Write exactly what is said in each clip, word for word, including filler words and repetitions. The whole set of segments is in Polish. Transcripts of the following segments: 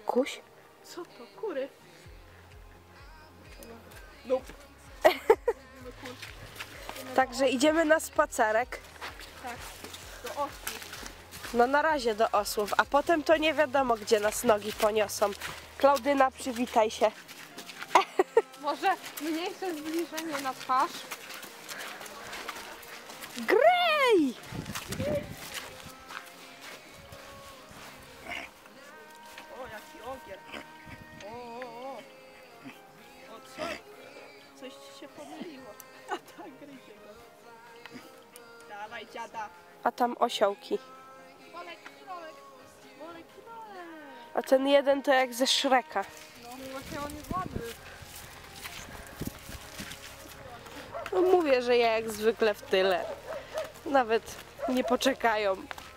Kuś? Co to? Kury? Nope. Także idziemy na spacerek. Tak, do osób. No na razie do osłów, a potem to nie wiadomo, gdzie nas nogi poniosą. Klaudyna, przywitaj się. Może mniejsze zbliżenie na twarz? Grej! O, jaki ogier. O, o, o. O, co? Coś ci się pomyliło. A tak, gryzie go. Dawaj, dziada. A tam osiołki. Bolek, bolek. Bolek, bolek. A ten jeden to jak ze Shreka. No, właśnie on jest ładny. No mówię, że ja jak zwykle w tyle. Nawet nie poczekają.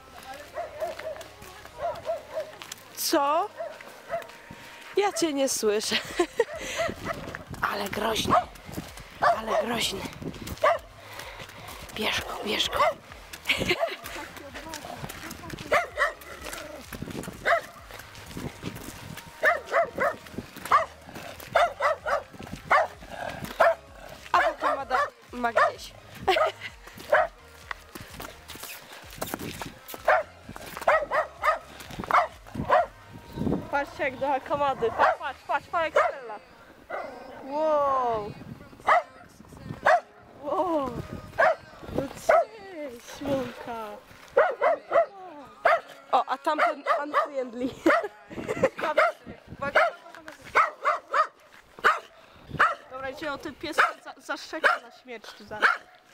Co? Ja cię nie słyszę. Ale groźny. Ale groźny. Bierz go, bierz go. A Hakamada ma gdzieś. Patrzcie jak do Hakamady. Patrz, patrz, patrz, patrz jak strzela. Wow. Wow. No cześć, Śmulka. O, a tamten unfriendly. Dobra, idzie o ten pies za, zaszczeka na śmierć tu zaraz.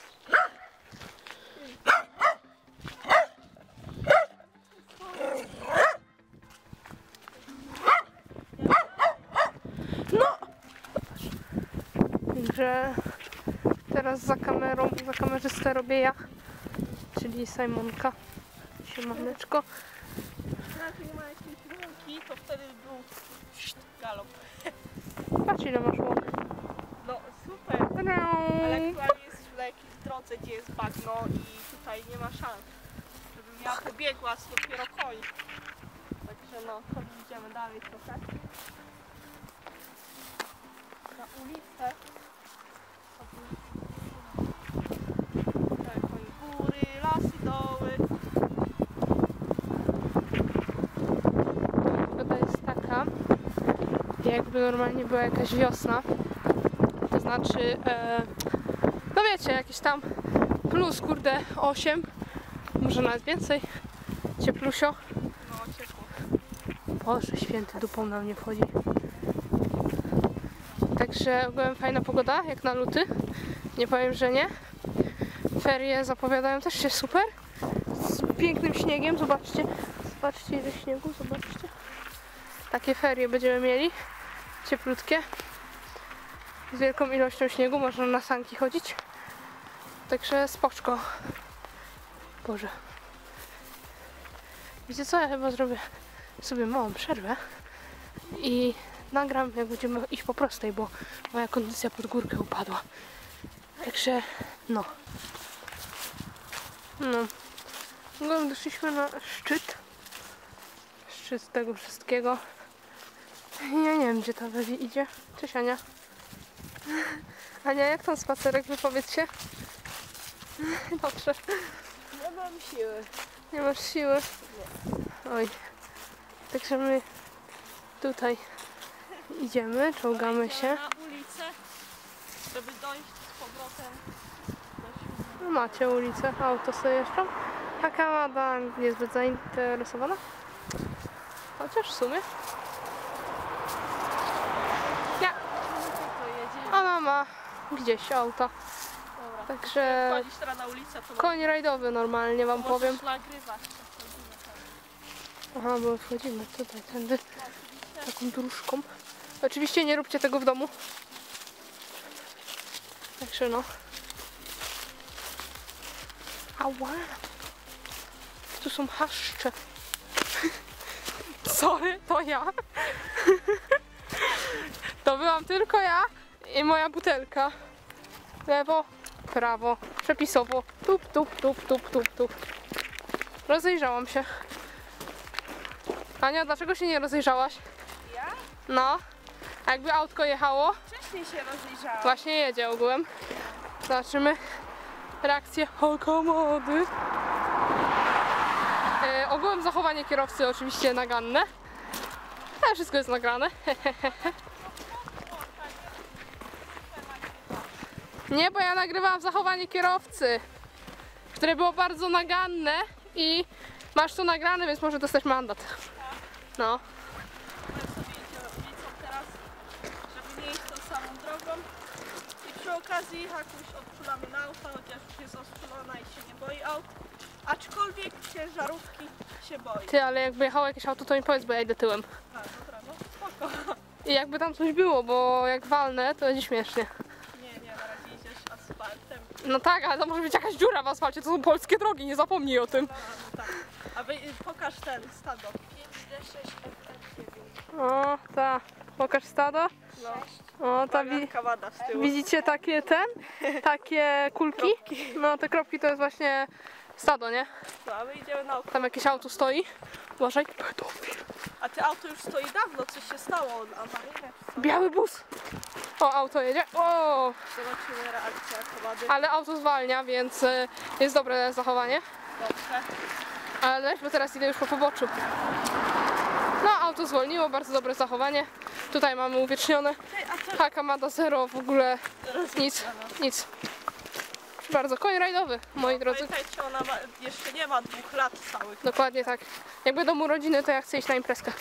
No! Także teraz za kamerą, za kamerzystę robię ja, czyli Simonka. Siemaneczko. Jak nie ma jakiejś łąki, to wtedy był galop. Patrz ile masz łąk. No super, ale aktualnie jesteśmy na jakiejś drodze, gdzie jest bagno i tutaj nie ma szans, żebym ja pobiegła z dopiero koń. Także no, chodź, idziemy dalej trochę. Na ulicę. Tak, góry, lasy, doły. Pogoda jest taka, jakby normalnie była jakaś wiosna. To znaczy, e, no wiecie, jakieś tam plus, kurde, osiem, może nawet więcej. Cieplusio. No, ciepło. Boże święty, dupą na mnie wchodzi. Także ogółem fajna pogoda, jak na luty. Nie powiem, że nie. Ferie zapowiadają też się super. Z pięknym śniegiem, zobaczcie. Zobaczcie ile śniegu, zobaczcie. Takie ferie będziemy mieli. Cieplutkie. Z wielką ilością śniegu, można na sanki chodzić. Także spoczko. Boże. Wiecie co, ja chyba zrobię sobie małą przerwę. I nagram, jak będziemy iść po prostej, bo moja kondycja pod górkę upadła. Także, no. No. No, doszliśmy na szczyt. Szczyt tego wszystkiego. Ja nie wiem, gdzie ta Wewi idzie. Cześć, Ania. Ania, jak tam spacerek? Wypowiedz się. Dobrze. Nie mam siły. Nie masz siły? Nie. Oj. Także my tutaj idziemy, czołgamy się. Na ulicę, żeby dojść z powrotem. No macie ulicę, auto sobie jeszcze. A Kamada niezbyt zainteresowana. Chociaż w sumie. Ja. Ona ma gdzieś auto. Dobra. Także Wchodzisz teraz na ulicę, to koń rajdowy normalnie wam możesz powiem. nagrywać. Aha, bo wchodzimy tutaj, tędy taką dróżką. Oczywiście nie róbcie tego w domu. Także no. Ała. Tu są haszcze. Sorry, to ja. To byłam tylko ja i moja butelka. Lewo, prawo, przepisowo. Tup, tup, tup, tup, tup, tup. Rozejrzałam się. Ania, dlaczego się nie rozejrzałaś? No, a jakby autko jechało, Wcześniej się rozejrzałam. właśnie jedzie ogółem. Zobaczymy reakcję Hokomody. E, ogółem zachowanie kierowcy oczywiście naganne. Ale wszystko jest nagrane. Nie, bo ja nagrywałam zachowanie kierowcy, które było bardzo naganne i masz to nagrane, więc może dostać mandat. No. My sobie idziemy teraz, żeby nie iść tą samą drogą. I przy okazji Hakuś odczulamy na auto, chociaż już jest odczulona i się nie boi aut. Aczkolwiek ciężarówki się boi. Ty, ale jakby jechało jakieś auto, to mi powiedz, bo ja idę tyłem. A, dobra, no spoko. I jakby tam coś było, bo jak walnę, to będzie śmiesznie. Nie, nie, na razie idziesz asfaltem. No tak, ale to może być jakaś dziura w asfalcie, to są polskie drogi, nie zapomnij o tym. No, no tak. A wy, pokaż ten stado. pięć D sześć F F dziewięć. O, ta, pokaż stado. No. O, ta wi Bawianka wada z tyłu. widzicie takie ten, takie kulki? No te kropki to jest właśnie stado, nie? No, a my idziemy na oko. Tam jakieś auto stoi. Uważaj, pedofil. A ty auto już stoi dawno, coś się stało. Awaryjne czy co? Biały bus. O, auto jedzie. O, Zobaczymy reakcję Hakowady. ale auto zwalnia, więc y, jest dobre zachowanie. Dobrze. Ale bo teraz idę już po poboczu. No, auto zwolniło, bardzo dobre zachowanie. Tutaj mamy uwiecznione. Ty, a co? Hakamada zero, w ogóle nic, nic. Bardzo koń rajdowy, moi drodzy. Pamiętajcie, ona ma, jeszcze nie ma dwóch lat całych. Dokładnie tak. Jak będą urodziny, to ja chcę iść na imprezkę.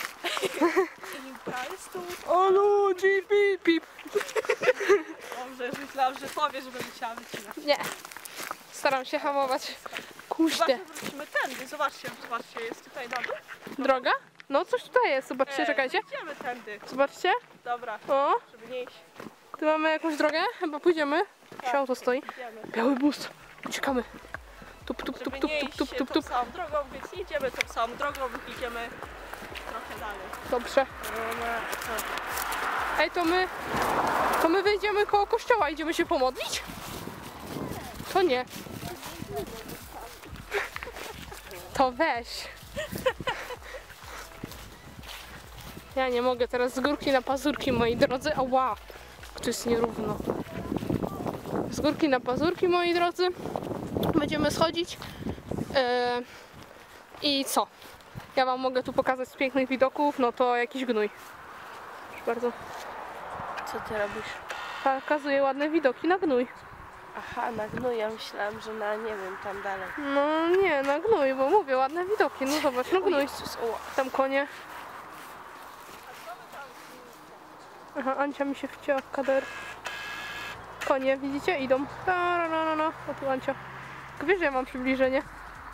Imprezów. O ludzi, pip, pip. Dobrze, myślałam, że powiesz, że będę chciała wycinać. Nie. Staram się hamować. Kuźdę. Zobaczmy, wrócimy tędy. Zobaczcie, zobaczcie, jest tutaj na dół. Droga? No coś tutaj jest, zobaczcie, E, czekajcie. Idziemy tędy. Zobaczcie. Dobra, O, żeby nie iść. tu mamy jakąś drogę, chyba pójdziemy. Gdzie auto stoi? Idziemy. Biały bus. Uciekamy. Tup, tup, Żeby tup, tup, nie tup, iść tup, się tup, tą tup. samą drogą, więc nie idziemy tą samą drogą, idziemy trochę dalej. Dobrze. No, Ej, to my... To my wyjdziemy koło kościoła, idziemy się pomodlić? To nie. To weź. Ja nie mogę teraz z górki na pazurki, moi drodzy. Ała, to jest nierówno. Z górki na pazurki, moi drodzy. Będziemy schodzić. Yy, I co? Ja wam mogę tu pokazać z pięknych widoków, no to jakiś gnój. Proszę bardzo. Co ty robisz? Pokazuję ładne widoki na gnój. Aha, na gnój. Ja myślałam, że na nie wiem, tam dalej. No nie, na gnój, bo mówię, ładne widoki. No zobacz, no gnój. Jezus, o, Tam konie. Aha, Ancia mi się wcięła w kader. Konie, widzicie? Idą. Ta, no, no, no. O tu Ancia. Tylko wiesz, że ja mam przybliżenie.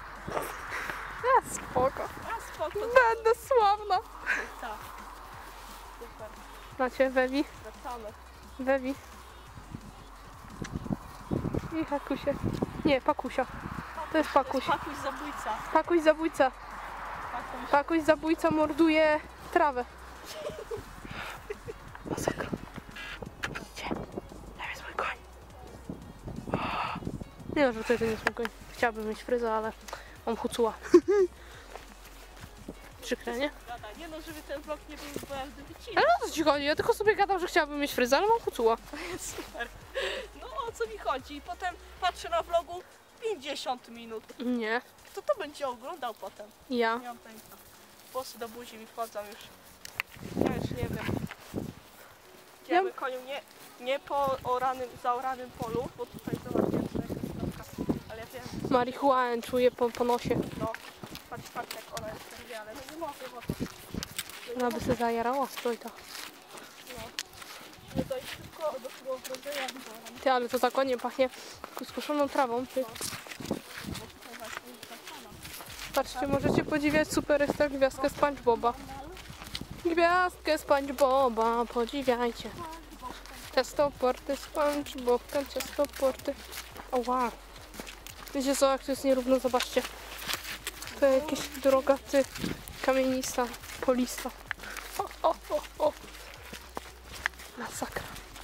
A, spoko. a spoko. Będę sławna. Tak. Super. Macie, Wewi. Wracamy. Wewi. I Hakusie. Nie, Pakusia. To jest Pakuś. Pakuś zabójca. Pakuś zabójca. Pakuś. Pakuś zabójca morduje trawę. Masakra. Widzicie? Tam jest mój koń. Nie no, że to jest mój koń. Chciałabym mieć fryzę, ale mam hucuła. Przykre, nie? Gada. Nie no, żeby ten vlog nie był bardzo wycinany. Ale o co ci chodzi? Ja tylko sobie gadam, że chciałabym mieć fryzę, ale mam hucuła. Super. No o co mi chodzi? I potem patrzę na vlogu pięćdziesiąt minut. Nie. Kto to będzie oglądał potem? Ja. Nie mam pojęcia. Włosy do buzi mi wchodzą już. Ja już nie wiem. Idziemy koniu nie, nie po oranym, zaoranym polu, bo tutaj zobaczcie, że jakaś drogka. Ale ja wiem, Marihuanę czuję po, po nosie. no. Patrz, patrz jak ona jest czerwie, ale no nie mogę, bo to... Ona by się zajarała strojta. Nie dojść tylko do tego ogrodzenia wyborem. Ty, ale to tak ładnie pachnie skoszoną trawą. Ty. Patrzcie, możecie podziwiać super ekstra gwiazdkę SpongeBoba. Gwiazdkę SpongeBoba, podziwiajcie. Ciastoporty, SpongeBobka, ciastoporty. Oła. Wiecie co, jak to jest nierówno, zobaczcie. To jakieś droga, ty, kamienista, polista. O, o, o, o. Masakra.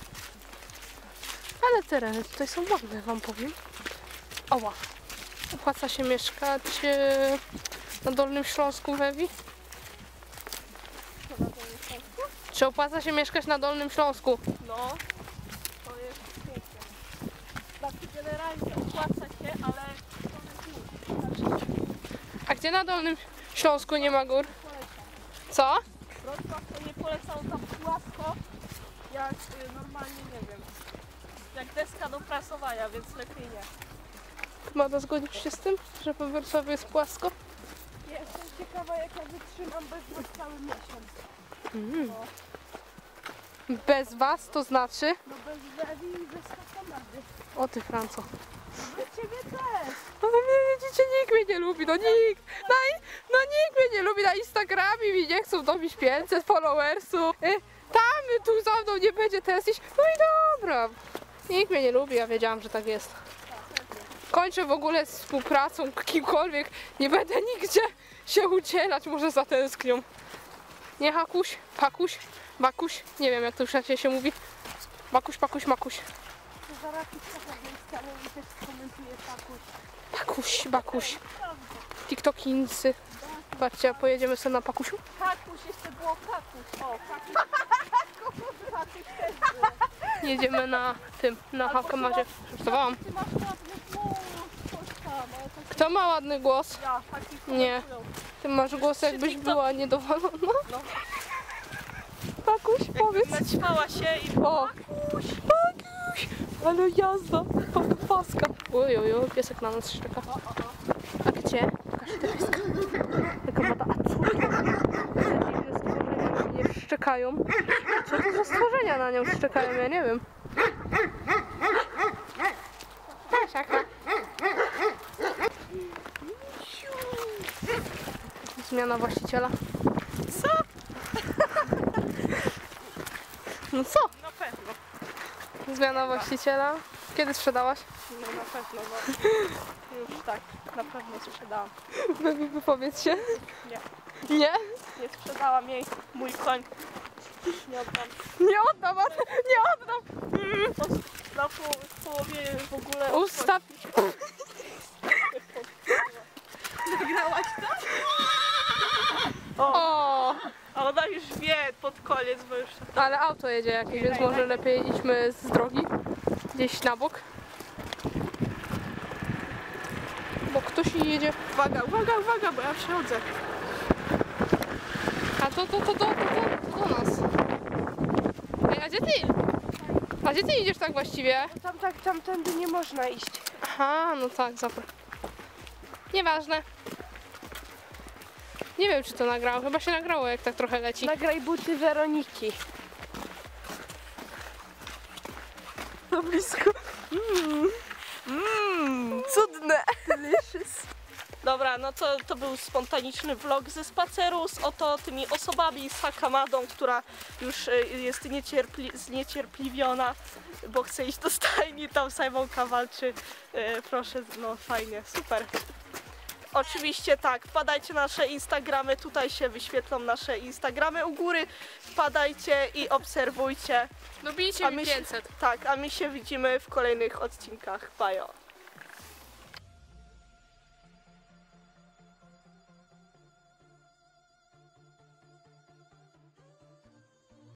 Ale tereny tutaj są ładne, wam powiem. Oła. Opłaca się mieszkać e, na Dolnym Śląsku, Wewi? Czy opłaca się mieszkać na Dolnym Śląsku? No, to jest piękne. Znaczy generalnie opłaca się, ale to jest gór. A gdzie na Dolnym Śląsku nie ma gór? Polecam. Co? Wrocław to nie polecam tam płasko, jak y, normalnie, nie wiem, jak deska do prasowania, więc lepiej nie. Mada, zgodzisz się z tym, że po Wrocławiu jest płasko? Ja jestem ciekawa, jak ja wytrzymam bez was cały miesiąc. Mm. Bez was to znaczy? No bez Lewi i bez kakamady. O ty, Franco. Bez ciebie też. No mnie widzicie, nikt mnie nie lubi, no nikt. No, i- no nikt mnie nie lubi na Instagramie, mi nie chcą dobić pięćset followersów. Y, Tam tu za mną nie będzie tęsknić. No i dobra. Nikt mnie nie lubi, ja wiedziałam, że tak jest. Kończę w ogóle z współpracą kimkolwiek. Nie będę nigdzie się udzielać, może zatęsknią. Nie Hakuś, Pakuś, Bakuś, nie wiem jak to już raczej się mówi. Bakuś, Pakuś, Makuś. To zaraz już taka gęska mówi, też skomentuje takuś. Pakuś, Bakuś. TikTokinsy. Patrzcie, a pojedziemy sobie na Pakusiu? Kakuś, jeszcze było kakuś. O, kakuś. Kakuś też było. Jedziemy na tym, na Hakamazie. Żartowałam. Ty masz ładny głos, coś tam, ale to Kto ma ładny głos? ja, taki Nie. komentują. Ty masz głos jakbyś była niedowolona. No. Pakuś, powiedz. Naćpała się i O! Pakuś, Pakuś! Ale jazda! Pa- Paska! Oj, oj, oj, piesek na nas szczeka. A gdzie? Pokaż te pieska. Taka woda. A co to? Te dziwne stworzenia na mnie szczekają. Co to za stworzenia na nią szczekają? Ja nie wiem. Szaka. Zmiana właściciela. co? No co? Na pewno. Zmiana właściciela. Kiedy sprzedałaś? No na pewno, no. Już tak, na pewno sprzedałam. Baby, wypowiedz się. Nie. Nie? Nie sprzedałam jej, mój koń. Nie oddam. Nie oddam, ale nie oddam. Na pół, w połowie w ogóle... Ustaw. Nagrałaś to? O, O, a ona już wie pod koniec, bo już... ale auto jedzie jakieś, więc może lepiej idźmy z drogi. Gdzieś na bok. Bo ktoś jedzie. Uwaga, uwaga, uwaga, bo ja przechodzę. A to, to, to, to, to, to, to do nas. Ej, a gdzie ty? A gdzie ty idziesz tak właściwie? No tam tak, tamtędy nie można iść. Aha, no tak, zapra. Nieważne. Nie wiem, czy to nagrało. Chyba się nagrało, jak tak trochę leci. Nagraj buty Weroniki. To blisko. Mmm, mm, cudne. Delicious. Dobra, no to, to był spontaniczny vlog ze spaceru z oto tymi osobami, z Hakamadą, która już y, jest niecierpli zniecierpliwiona, bo chce iść do stajni, tam Simonka walczy. Y, Proszę, no fajnie, super. Oczywiście tak, wpadajcie na nasze Instagramy, tutaj się wyświetlą nasze Instagramy u góry, wpadajcie i obserwujcie. Dobijcie A mi my się- pięćset. Tak, a my się widzimy w kolejnych odcinkach. Bajo.